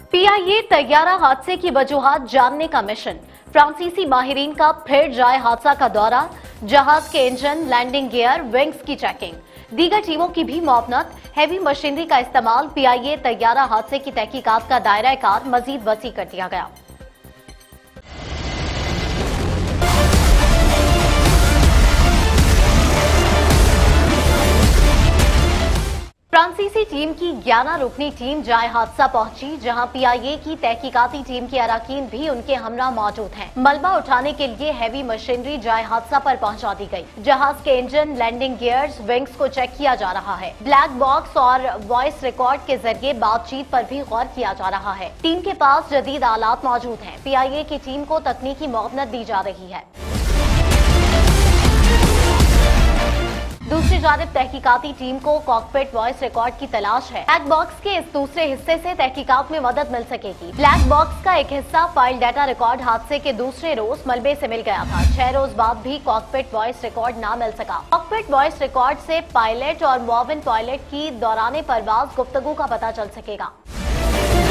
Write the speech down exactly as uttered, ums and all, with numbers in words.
PIA तैयारा हादसे की वजूहात जानने का मिशन। फ्रांसीसी माहिरीन का फिर जाए हादसा का दौरा, जहाज के इंजन, लैंडिंग गियर, विंग्स की चेकिंग। दीगर टीमों की भी मुआवनत। हैवी मशीनरी का इस्तेमाल। पीआईए तैयारा हादसे की तहकीकात का दायरा कार मजीद वसी कर दिया गया। फ्रांसीसी टीम की ग्यारह रुकनी टीम जाए हादसा पहुंची, जहां पीआईए की तहकीकाती टीम के अराकीन भी उनके हमरा मौजूद हैं। मलबा उठाने के लिए हैवी मशीनरी जाए हादसा पर पहुंचा दी गई। जहाज के इंजन, लैंडिंग गियर्स, विंग्स को चेक किया जा रहा है। ब्लैक बॉक्स और वॉइस रिकॉर्ड के जरिए बातचीत पर भी गौर किया जा रहा है। टीम के पास जदीद आलात मौजूद हैं। पीआईए की टीम को तकनीकी मुआवनत दी जा रही है। दूसरी जानिब तहकीकाती टीम को कॉकपिट वॉइस रिकॉर्ड की तलाश है। ब्लैक बॉक्स के इस दूसरे हिस्से से तहकीकात में मदद मिल सकेगी। ब्लैक बॉक्स का एक हिस्सा फाइल डाटा रिकॉर्ड हादसे के दूसरे रोज मलबे से मिल गया था। छह रोज बाद भी कॉकपिट वॉइस रिकॉर्ड ना मिल सका। कॉकपिट वॉइस रिकॉर्ड से पायलट और मुआविन पायलट की दौरान परवाज गुफ्तगू का पता चल सकेगा।